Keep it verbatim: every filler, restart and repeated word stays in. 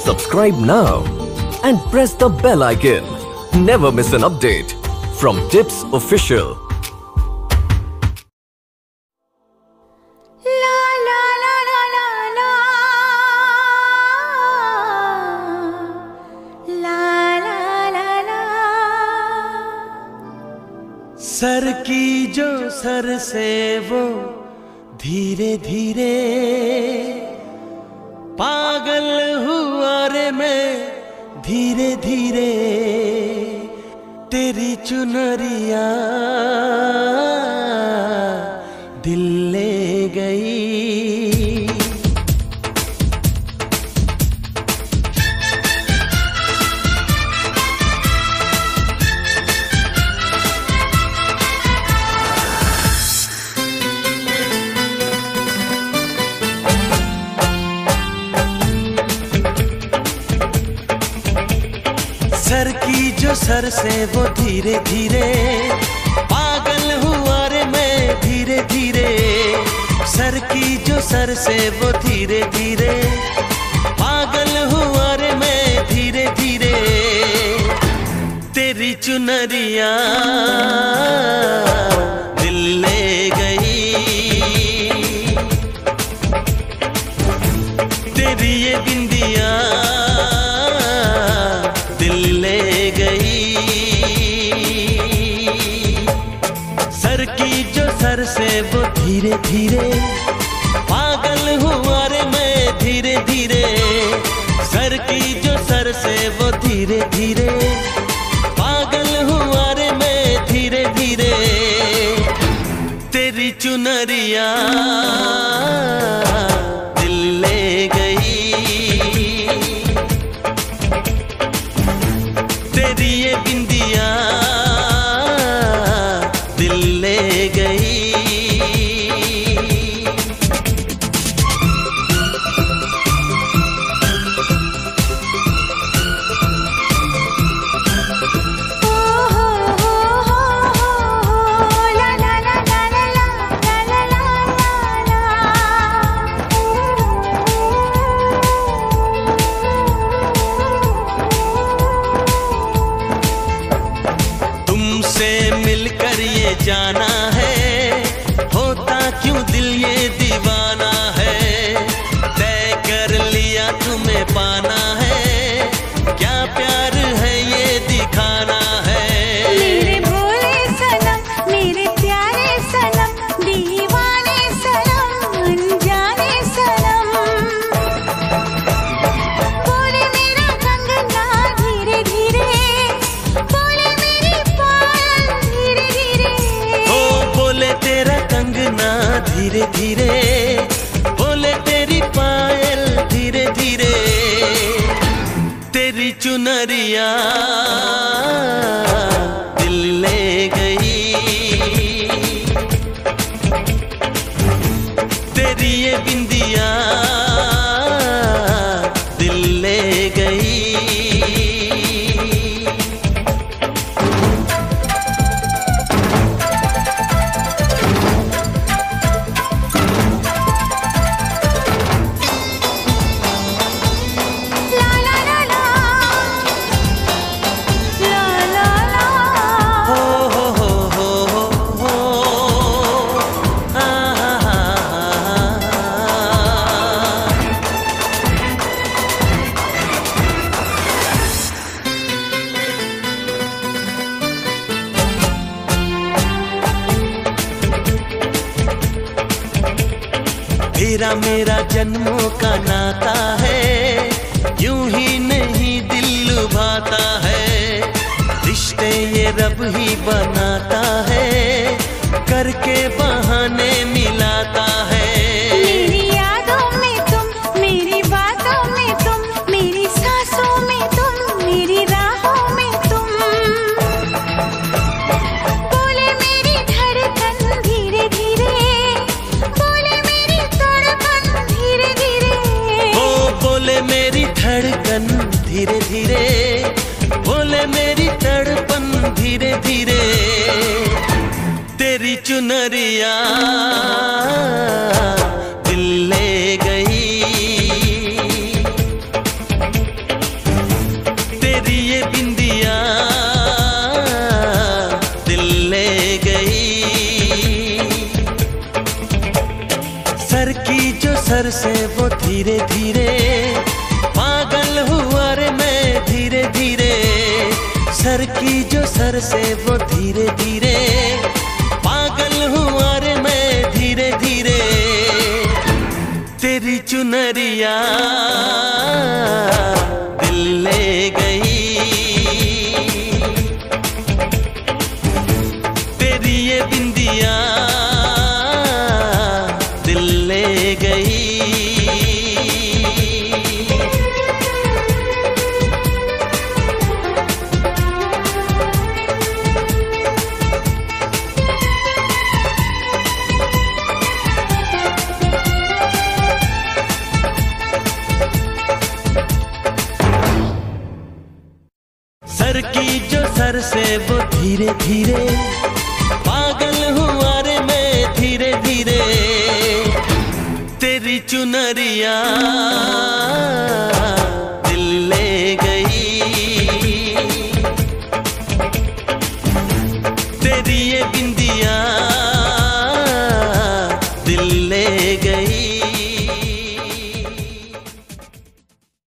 Subscribe now and press the bell icon. Never miss an update from Tips Official. La la la la la la la la la la। Sir की जो sir से वो धीरे धीरे पागल हुआ रे मैं धीरे धीरे तेरी चुनरिया दिल ले गई। सर की जो सर से वो धीरे धीरे पागल हुआ रे मैं धीरे धीरे। सर की जो सर से वो धीरे धीरे पागल हुआ रे मैं धीरे धीरे तेरी चुनरिया दिल ले गई। तेरी ये बिंदिया दिल ले गई। सर की जो सर से वो धीरे धीरे पागल हुआ रे मैं धीरे धीरे। सर की जो सर से वो धीरे धीरे पागल हुआ रे मैं धीरे धीरे तेरी चुनरिया दिल ले गई। तेरी ये बिंदिया दिल ले गई। तुमसे मिलकर ये जाना है होता क्यों दिल ये दीवाना है। तय कर लिया तुम्हें पाना है क्या प्यार है ये दिखाना है। मेरे भोले सनम मेरे प्यारे सनम दीवाने सनम अनजाने सनम। बोले मेरा कंगना धीरे धीरे बोले मेरी पायल धीरे धीरे। ओ बोले तेरा कंगना धीरे धीरे बोले तेरी पायल धीरे धीरे तेरी चुनरिया दिल ले गई। तेरी ये बिंदिया दिल ले गई। ला ला ला ला ला ला ला। हो हो हो हो हो हो आ हा हा। तेरा मेरा जन्मों का नाता है यूं ही नहीं दिल लुभाता है। रिश्ते ये रब ही बनाता है करके बहाने मिलाता है। मेरी यादों में तुम मेरी बातों में तुम मेरी सांसों में तुम मेरी राहों में तुम। बोले मेरी धड़कन धीरे धीरे बोले मेरी तड़पन धीरे धीरे। ओ बोले मेरी धड़कन धीरे धीरे बोले मेरी तड़पन धीरे धीरे तेरी चुनरिया दिल ले गई। वो धीरे धीरे पागल हुआ रे मैं धीरे धीरे। सर की जो सर से वो धीरे धीरे पागल हुआ रे मैं धीरे धीरे। तेरी चुनरिया दिल ले गई, तेरी ये बिंदिया दिल ले गई। सर की जो सर से वो धीरे धीरे पागल हुआ रे मैं धीरे धीरे। तेरी चुनरिया दिल ले गई, तेरी ये बिंदिया